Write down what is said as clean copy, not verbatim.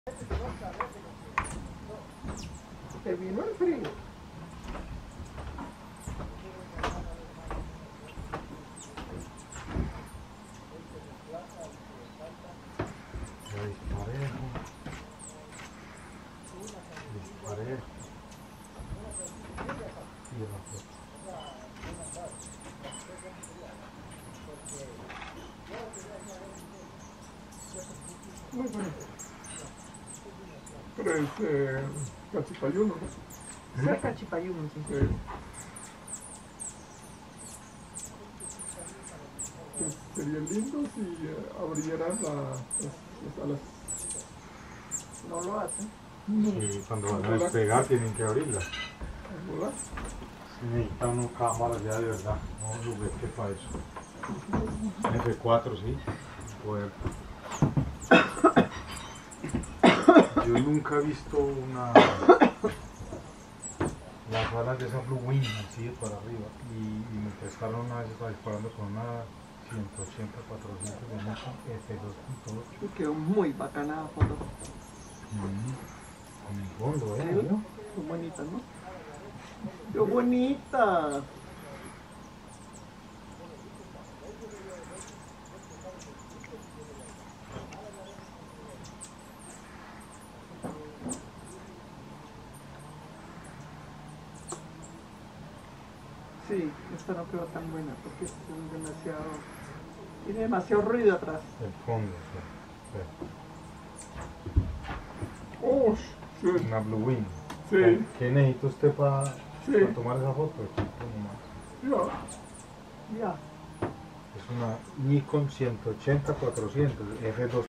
Se vino el frío. Disparejo. Y rápido. Muy bonito. Pero es cachipayuno, ¿no? Sí, cachipayuno, sí. Sí. Pues sería lindo si abrieran las alas. No lo hacen. Sí, cuando van a despegar tienen que abrirla. ¿Verdad? Sí, necesita una cámara ya de verdad, no juguete para eso. F4, sí, poder. Yo nunca he visto las balas de esa Blue Wing así de para arriba y me prestaron una vez, estaba disparando con una 180, 400 de moto F2.8. Y quedó muy bacana a fondo. Con el fondo, Sí, ¿no? son bonitas, ¿no? ¡Qué bonita! Sí, esta no quedó tan buena porque es demasiado... Tiene demasiado ruido atrás. El fondo, sí. ¡Oh! Sí. Una Blue Wing. Sí. ¿Qué necesita usted para Sí. tomar esa foto? Ya. Ya. Es una Nikon 180-400 F2.